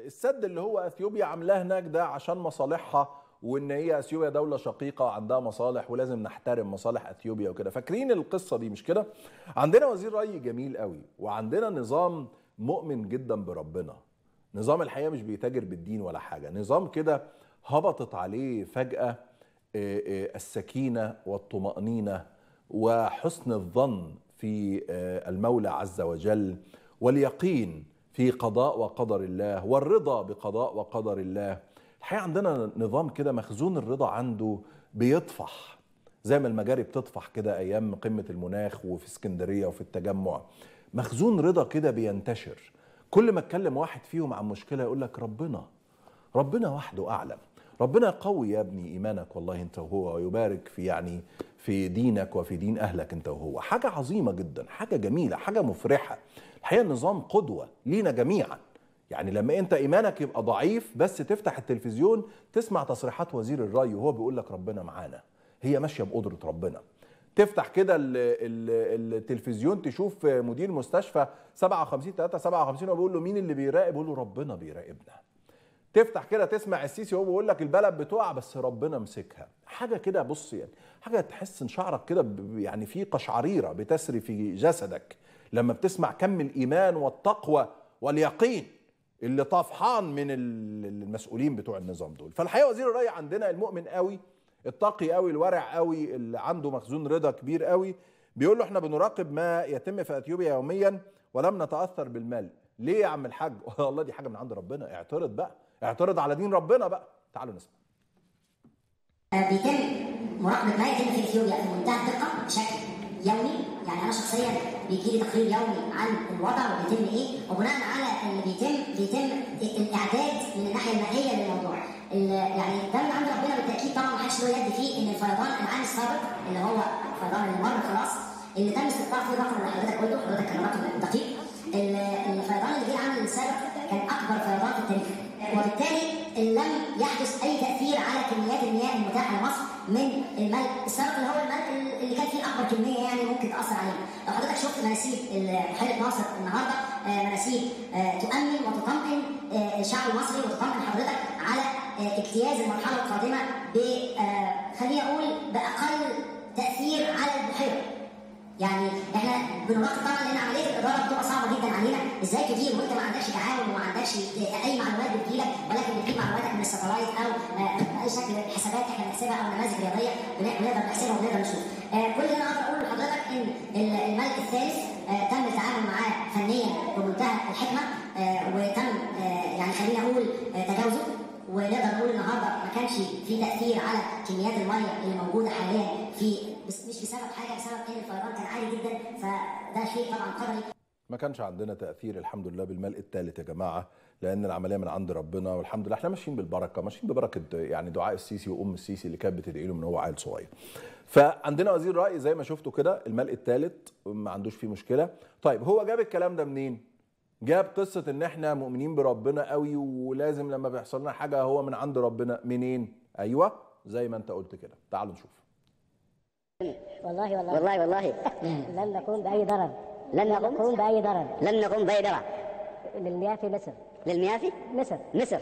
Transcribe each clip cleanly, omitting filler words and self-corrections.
السد اللي هو اثيوبيا عاملاه هناك ده عشان مصالحها، وان هي اثيوبيا دوله شقيقه عندها مصالح ولازم نحترم مصالح اثيوبيا وكده. فاكرين القصه دي مش كده؟ عندنا وزير ري جميل قوي، وعندنا نظام مؤمن جدا بربنا. نظام الحقيقه مش بيتاجر بالدين ولا حاجه، نظام كده هبطت عليه فجاه السكينه والطمانينه وحسن الظن في المولى عز وجل، واليقين في قضاء وقدر الله، والرضا بقضاء وقدر الله. الحقيقة عندنا نظام كده مخزون الرضا عنده بيطفح زي ما المجاري بتطفح كده أيام قمة المناخ وفي اسكندرية وفي التجمع. مخزون رضا كده بينتشر، كل ما اتكلم واحد فيهم عن مشكلة يقول لك ربنا وحده أعلم. ربنا قوي يا ابني إيمانك والله أنت وهو، ويبارك في دينك وفي دين أهلك أنت وهو. حاجة عظيمة جدا، حاجة جميلة، حاجة مفرحة. الحقيقة النظام قدوة لينا جميعا. يعني لما أنت إيمانك يبقى ضعيف بس تفتح التلفزيون تسمع تصريحات وزير الري وهو بيقول لك ربنا معانا، هي ماشية بقدرة ربنا. تفتح كده التلفزيون تشوف مدير مستشفى 57 وهو بيقول له مين اللي بيراقب؟ بيقول له ربنا بيراقبنا. تفتح كده تسمع السيسي وهو بيقول لك البلد بتقع بس ربنا مسكها. حاجه كده بص، يعني حاجه تحس ان شعرك كده يعني في قشعريره بتسري في جسدك لما بتسمع كم الايمان والتقوى واليقين اللي طافحان من المسؤولين بتوع النظام دول. فالحقيقه وزير الري عندنا المؤمن قوي، التقي قوي، الورع قوي، اللي عنده مخزون رضا كبير قوي. بيقول له احنا بنراقب ما يتم في اثيوبيا يوميا ولم نتاثر بالمال. ليه يا عم الحاج؟ والله دي حاجه من عند ربنا. اعترض بقى، اعترض على دين ربنا بقى. تعالوا نسمع. بيتم مراقبه ما يتم في اثيوبيا في منتهى الدقه بشكل يومي. يعني انا شخصيا بيجي لي تقرير يومي عن الوضع وبيتم ايه، وبناء على اللي بيتم الاعداد من الناحيه المائيه للموضوع. يعني ده من عند ربنا بالتاكيد، طبعا ما حدش له يد فيه. ان الفيضان العام السابق اللي هو الفيضان اللي مر خلاص، اللي تم استقطاع فيه الرقم اللي حضرتك قلته، حضرتك كان رقم دقيق. الفيضان اللي جه العام السابق كان اكبر فيضان في التاريخ، وبالتالي لم يحدث اي تاثير على كميات المياه المتاحه لمصر من الملء السابق اللي هو الملء اللي كان فيه اكبر كميه يعني ممكن تاثر علينا. لو حضرتك شفت مناسيب بحيره ناصر النهارده، مناسيب تؤمن وتطمئن الشعب المصري وتطمئن حضرتك على اجتياز المرحله القادمه خليني اقول باقل تاثير على البحيره. يعني احنا بنراقب طبعا لان عمليه الاداره بتبقى صعبه جدا علينا. ازاي تدير وانت ما عندكش تعاون وما عندكش اي معلومات بتجيلك، ولكن بتجيب معلوماتك من الساتلايت او باي شكل حسابات احنا بنحسبها او نماذج رياضيه بنقدر نحسبها ونقدر نشوف. كل اللي انا اقدر اقوله لحضرتك ان الملك الثالث تم التعامل معاه فنيا بمنتهى الحكمه، وتم يعني خلينا اقول تجاوزه. ونقدر نقول النهارده ما كانش في تاثير على كميات الميه اللي موجوده حاليا بس مش بسبب حاجه، بسبب ان الفيضان كان عالي جدا، فده شيء طبعا قدري. ما كانش عندنا تاثير الحمد لله بالملء الثالث يا جماعه، لان العمليه من عند ربنا والحمد لله. احنا ماشيين بالبركه، ماشيين ببركه يعني دعاء السيسي وام السيسي اللي كانت بتدعي له من هو عيل صغير. فعندنا وزير رأي زي ما شفتوا كده، الملء الثالث ما عندوش فيه مشكله. طيب هو جاب الكلام ده منين؟ جاب قصه ان احنا مؤمنين بربنا قوي ولازم لما بيحصل لنا حاجه هو من عند ربنا. منين؟ ايوه زي ما انت قلت كده. تعالوا نشوف. والله لن نقوم بأي ضرر. لن نقوم بأي ضرر للمياه في مصر. للمياه في مصر.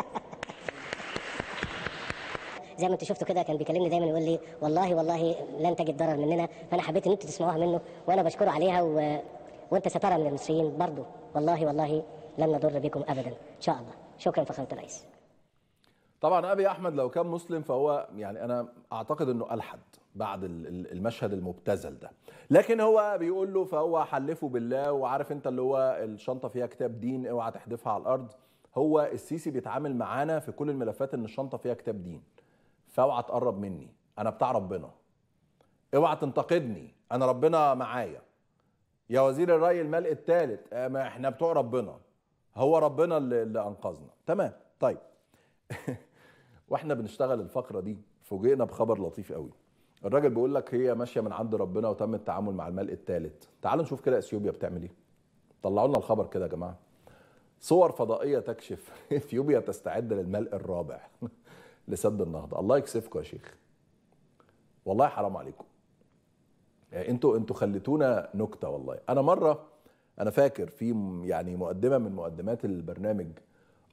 زي ما انتوا شفتوا كده كان بيكلمني دايما يقول لي والله لن تجد ضرر مننا، فانا حبيت ان انتوا تسمعوها منه وانا بشكره عليها وانت سترى من المصريين برضو والله لن نضر بكم ابدا ان شاء الله. شكرا فخامة الرئيس. طبعا ابي احمد لو كان مسلم فهو يعني انا اعتقد انه الحد بعد المشهد المبتذل ده، لكن هو بيقول له فهو حلفه بالله. وعارف انت اللي هو الشنطه فيها كتاب دين اوعى تحدفها على الارض. هو السيسي بيتعامل معانا في كل الملفات ان الشنطه فيها كتاب دين، فاوعى تقرب مني انا بتاع ربنا، اوعى تنتقدني انا ربنا معايا. يا وزير الري الملء الثالث احنا بتوع ربنا، هو ربنا اللي انقذنا. تمام. طيب واحنا بنشتغل الفقره دي فوجئنا بخبر لطيف قوي. الراجل بيقول لك هي ماشيه من عند ربنا وتم التعامل مع الملء الثالث. تعالوا نشوف كده اثيوبيا بتعمل ايه. طلعوا لنا الخبر كده يا جماعه. صور فضائيه تكشف اثيوبيا تستعد للملء الرابع لسد النهضه. الله يكسفكم يا شيخ، والله حرام عليكم. يعني انتوا خليتونا نكته والله. انا مره انا فاكر في يعني مقدمه من مقدمات البرنامج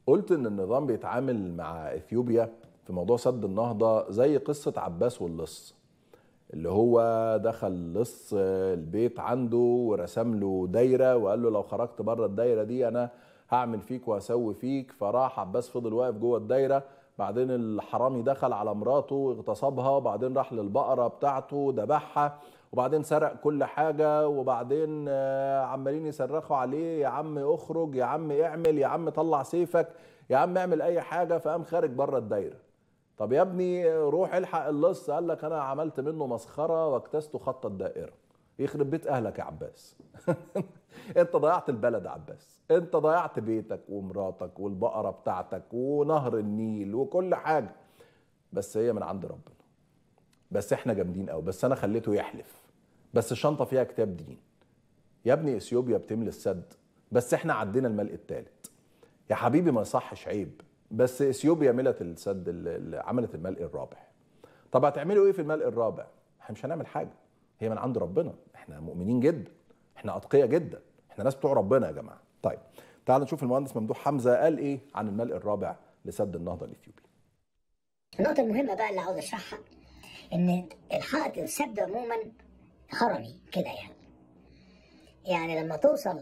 قلت ان النظام بيتعامل مع اثيوبيا في موضوع سد النهضه زي قصه عباس واللص، اللي هو دخل لص البيت عنده ورسم له دايره وقال له لو خرجت بره الدايره دي انا هعمل فيك وهسوي فيك. فراح عباس فضل واقف جوه الدايره، بعدين الحرامي دخل على مراته واغتصبها، وبعدين راح للبقره بتاعته ذبحها، وبعدين سرق كل حاجه، وبعدين عمالين يصرخوا عليه يا عم اخرج، يا عم اعمل، يا عم طلع سيفك، يا عم اعمل اي حاجه. فقام خارج بره الدايره. طب يا ابني روح الحق اللص، قال لك انا عملت منه مسخره واجتزته خط الدائره. يخرب بيت اهلك يا عباس. انت ضيعت البلد يا عباس، انت ضيعت بيتك ومراتك والبقره بتاعتك ونهر النيل وكل حاجه. بس هي من عند ربنا، بس احنا جامدين قوي، بس انا خليته يحلف، بس الشنطه فيها كتاب دين. يا ابني اثيوبيا بتملي السد، بس احنا عدينا الملء الثالث. يا حبيبي ما يصحش، عيب، بس اثيوبيا ملت السد اللي عملت الملء الرابع. طب هتعملوا ايه في الملء الرابع؟ احنا مش هنعمل حاجه، هي من عند ربنا، احنا مؤمنين جدا، احنا اتقياء جدا، احنا ناس بتوع ربنا يا جماعه. طيب تعالوا نشوف المهندس ممدوح حمزه قال ايه عن الملء الرابع لسد النهضه الاثيوبي. النقطه المهمه بقى اللي عاوز اشرحها ان الحائط السد عموما هرمي كده يعني لما توصل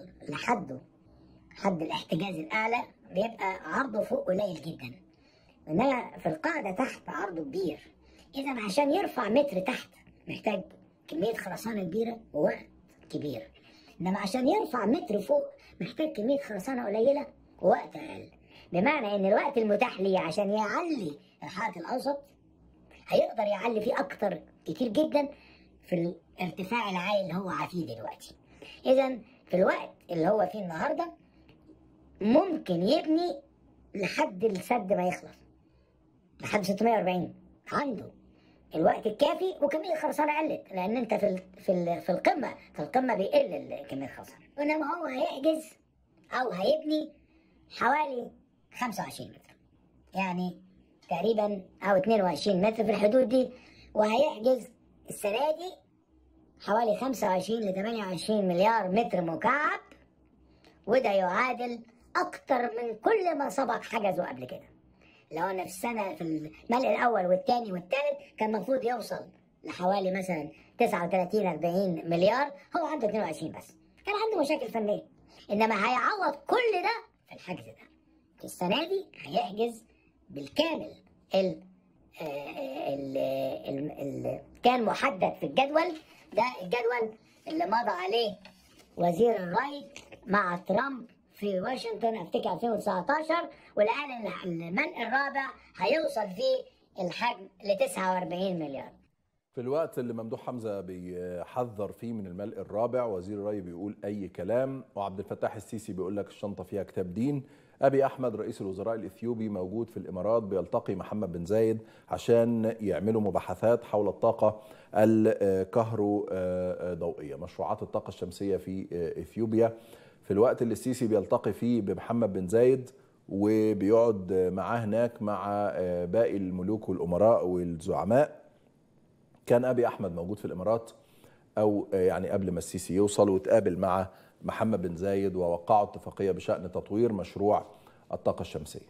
حد الاحتجاز الاعلى بيبقى عرضه فوق قليل جدا، انما في القاعده تحت عرضه كبير. اذا عشان يرفع متر تحت محتاج كميه خرسانه كبيره ووقت كبير، انما عشان يرفع متر فوق محتاج كميه خرسانه قليله ووقت اقل. بمعنى ان الوقت المتاح ليه عشان يعلي الحائط الاوسط هيقدر يعلي فيه اكتر كتير جدا في الارتفاع العالي اللي هو فيه دلوقتي. اذا في الوقت اللي هو فيه النهارده ممكن يبني لحد السد ما يخلص، لحد 640 عنده الوقت الكافي، وكميه الخرسانه قلت لان انت في القمه بيقل كميه الخرسانه. انما هو هيحجز او هيبني حوالي 25 متر يعني تقريبا او 22 متر في الحدود دي، وهيحجز السنه دي حوالي 25 ل 28 مليار متر مكعب، وده يعادل اكتر من كل ما سبق حجزه قبل كده. لو انا في السنه في الملء الاول والثاني والثالث كان المفروض يوصل لحوالي مثلا 39 40 مليار، هو عنده 22 بس، كان عنده مشاكل فنيه. انما هيعوض كل ده في الحجز ده. السنه دي هيحجز بالكامل كان محدد في الجدول ده، الجدول اللي مضى عليه وزير الري مع ترامب في واشنطن افتكر 2019، والان الملء الرابع هيوصل فيه الحجم ل 49 مليار. في الوقت اللي ممدوح حمزه بيحذر فيه من الملء الرابع، وزير الري بيقول اي كلام، وعبد الفتاح السيسي بيقول لك الشنطه فيها كتاب دين. ابي احمد رئيس الوزراء الاثيوبي موجود في الامارات بيلتقي محمد بن زايد عشان يعملوا مباحثات حول الطاقه الكهروضوئيه، مشروعات الطاقه الشمسيه في اثيوبيا. في الوقت اللي السيسي بيلتقي فيه بمحمد بن زايد وبيقعد معاه هناك مع باقي الملوك والامراء والزعماء، كان ابي احمد موجود في الامارات، او يعني قبل ما السيسي يوصل، وتقابل مع محمد بن زايد ووقعوا اتفاقيه بشان تطوير مشروع الطاقه الشمسيه.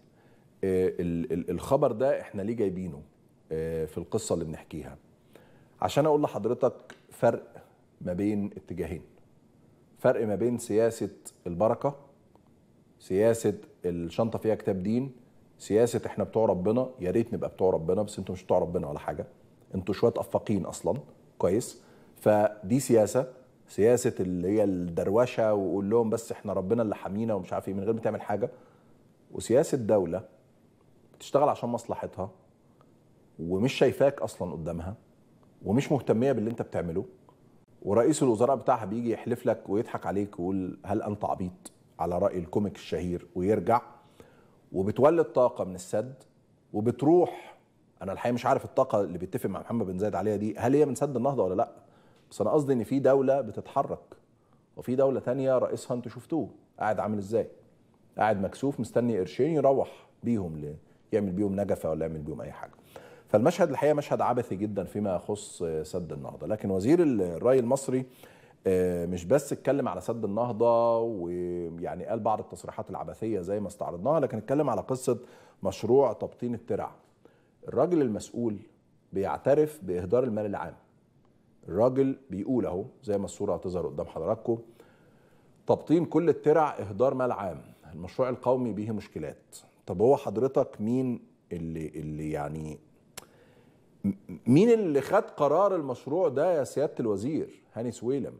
الخبر ده احنا ليه جايبينه في القصه اللي بنحكيها؟ عشان اقول لحضرتك فرق ما بين اتجاهين، فرق ما بين سياسه البركه، سياسه الشنطه فيها كتاب دين، سياسه احنا بتوع ربنا، يا ريت نبقى بتوع ربنا بس انتوا مش بتوع ربنا ولا حاجه، انتوا شويه افاقين اصلا، كويس؟ فدي سياسه اللي هي الدروشه، وقول لهم بس احنا ربنا اللي حامينا ومش عارف ايه من غير ما تعمل حاجه. وسياسه دوله بتشتغل عشان مصلحتها ومش شايفاك اصلا قدامها ومش مهتميه باللي انت بتعمله، ورئيس الوزراء بتاعها بيجي يحلف لك ويضحك عليك ويقول هل انت عبيط على راي الكوميك الشهير ويرجع، وبتولد طاقه من السد وبتروح. انا الحقيقه مش عارف الطاقه اللي بيتفق مع محمد بن زايد عليها دي هل هي من سد النهضه ولا لا، بس انا قصدي ان في دوله بتتحرك وفي دوله تانية رئيسها انتوا شفتوه قاعد عامل ازاي، قاعد مكسوف مستني قرشين يروح بيهم يعمل بيهم نجفه ولا يعمل بيهم اي حاجه. فالمشهد الحقيقه مشهد عبثي جدا فيما يخص سد النهضه. لكن وزير الري المصري مش بس اتكلم على سد النهضة ويعني قال بعض التصريحات العبثية زي ما استعرضناها، لكن اتكلم على قصة مشروع تبطين الترع. الراجل المسؤول بيعترف بإهدار المال العام. الراجل بيقول اهو زي ما الصورة هتظهر قدام حضراتكم: تبطين كل الترع إهدار مال عام، المشروع القومي به مشكلات. طب هو حضرتك مين اللي يعني مين اللي خد قرار المشروع ده يا سيادة الوزير هاني سويلم؟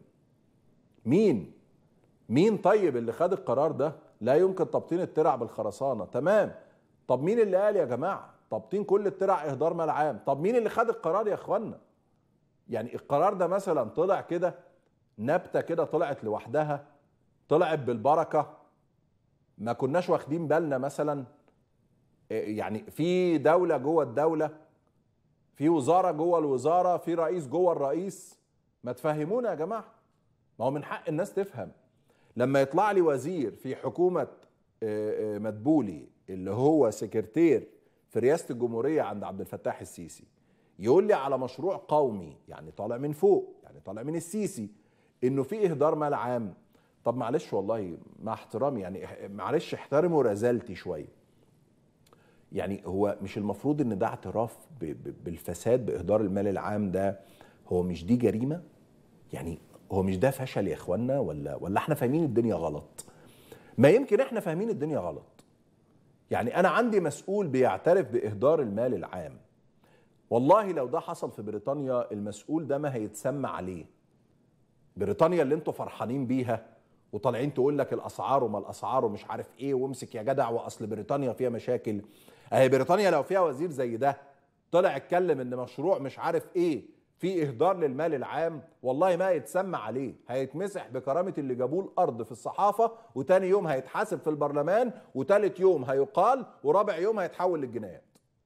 مين طيب اللي خد القرار ده؟ لا يمكن تبطين الترع بالخرسانة، تمام. طب مين اللي قال يا جماعة تبطين كل الترع إهدار مال عام؟ طب مين اللي خد القرار يا اخوانا؟ يعني القرار ده مثلا طلع كده نبتة كده طلعت لوحدها، طلعت بالبركة، ما كناش واخدين بالنا مثلا؟ يعني في دولة جوه الدولة، في وزارة جوه الوزارة، في رئيس جوه الرئيس. ما تفهمونا يا جماعة، ما هو من حق الناس تفهم. لما يطلع لي وزير في حكومة مدبولي اللي هو سكرتير في رئاسة الجمهورية عند عبد الفتاح السيسي يقول لي على مشروع قومي، يعني طالع من فوق، يعني طالع من السيسي، انه في اهدار مال عام. طب معلش والله مع احترامي، يعني معلش احترموا رزالتي شوية. يعني هو مش المفروض ان ده اعتراف بالفساد باهدار المال العام ده؟ هو مش دي جريمة؟ يعني هو مش ده فشل يا اخوانا؟ ولا احنا فاهمين الدنيا غلط؟ ما يمكن احنا فاهمين الدنيا غلط. يعني انا عندي مسؤول بيعترف باهدار المال العام. والله لو ده حصل في بريطانيا المسؤول ده ما هيتسمى عليه. بريطانيا اللي انتوا فرحانين بيها وطالعين تقول لك الاسعار وما الاسعار ومش عارف ايه وامسك يا جدع واصل بريطانيا فيها مشاكل. اهي بريطانيا لو فيها وزير زي ده طلع اتكلم ان مشروع مش عارف ايه في اهدار للمال العام، والله ما يتسمى عليه، هيتمسح بكرامة اللي جابوه الارض في الصحافة، وتاني يوم هيتحاسب في البرلمان، وتالت يوم هيقال، ورابع يوم هيتحول للجنايات.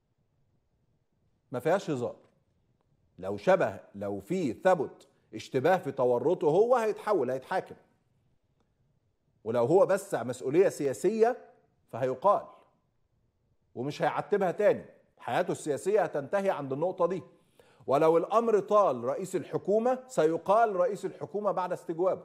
ما فيهاش هزار. لو في ثبت اشتباه في تورطه هو هيتحول، هيتحاكم. ولو هو بس مسؤولية سياسية فهيقال ومش هيعتبها تاني، حياته السياسية هتنتهي عند النقطة دي. ولو الأمر طال رئيس الحكومة سيقال رئيس الحكومة بعد استجوابه.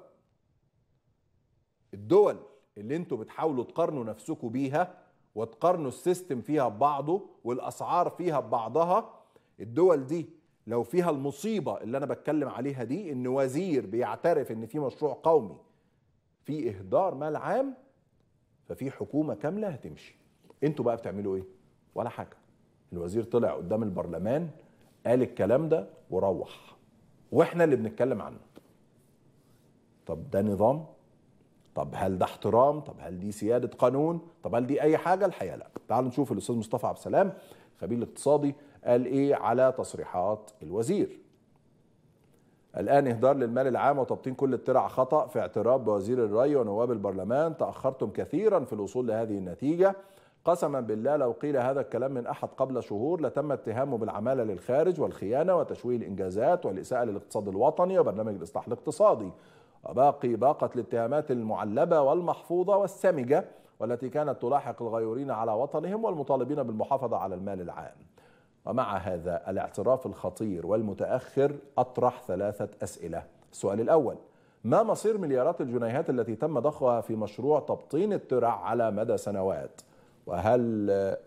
الدول اللي انتوا بتحاولوا تقارنوا نفسكم بيها وتقارنوا السيستم فيها ببعضه والأسعار فيها ببعضها، الدول دي لو فيها المصيبة اللي أنا بتكلم عليها دي، إن وزير بيعترف إن في مشروع قومي في إهدار مال عام، ففي حكومة كاملة هتمشي. انتوا بقى بتعملوا ايه؟ ولا حاجة. الوزير طلع قدام البرلمان قال الكلام ده وروح، واحنا اللي بنتكلم عنه. طب ده نظام؟ طب هل ده احترام؟ طب هل دي سيادة قانون؟ طب هل دي اي حاجة؟ الحقيقة لا. تعالوا نشوف الاستاذ مصطفى عبد السلام خبير الاقتصادي قال ايه على تصريحات الوزير. الآن إهدار للمال العام وتبطين كل الترع خطأ في اعتراف بوزير الري ونواب البرلمان. تأخرتم كثيرا في الوصول لهذه النتيجة. قسما بالله لو قيل هذا الكلام من أحد قبل شهور لتم اتهامه بالعمالة للخارج والخيانة وتشويه الإنجازات والإساءة للاقتصاد الوطني وبرنامج الإصلاح الاقتصادي، باقة الاتهامات المعلبة والمحفوظة والسمجة والتي كانت تلاحق الغيورين على وطنهم والمطالبين بالمحافظة على المال العام. ومع هذا الاعتراف الخطير والمتأخر أطرح 3 أسئلة. السؤال الأول: ما مصير مليارات الجنيهات التي تم ضخها في مشروع تبطين الترع على مدى سنوات؟ وهل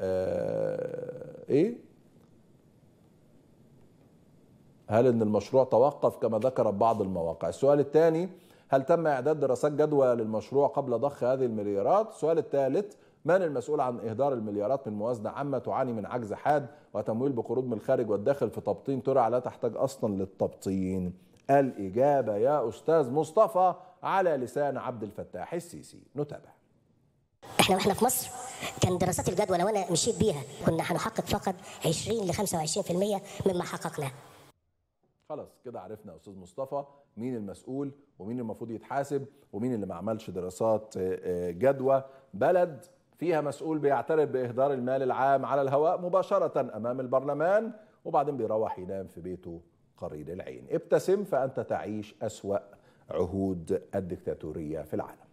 هل ان المشروع توقف كما ذكرت بعض المواقع؟ السؤال الثاني: هل تم إعداد دراسات جدوى للمشروع قبل ضخ هذه المليارات؟ السؤال الثالث: من المسؤول عن إهدار المليارات من موازنة عامة تعاني من عجز حاد وتمويل بقروض من الخارج والداخل في تبطين ترع لا تحتاج أصلا للتبطين؟ الإجابة يا أستاذ مصطفى على لسان عبد الفتاح السيسي. نتابع. احنا واحنا في مصر كان دراسات الجدوى لو انا مشيت بيها كنا هنحقق فقط 20 ل 25% مما حققناه. خلاص كده عرفنا يا استاذ مصطفى مين المسؤول ومين المفروض يتحاسب ومين اللي ما عملش دراسات جدوى. بلد فيها مسؤول بيعترف باهدار المال العام على الهواء مباشرة امام البرلمان وبعدين بيروح ينام في بيته قرير العين. ابتسم فانت تعيش اسوأ عهود الدكتاتورية في العالم.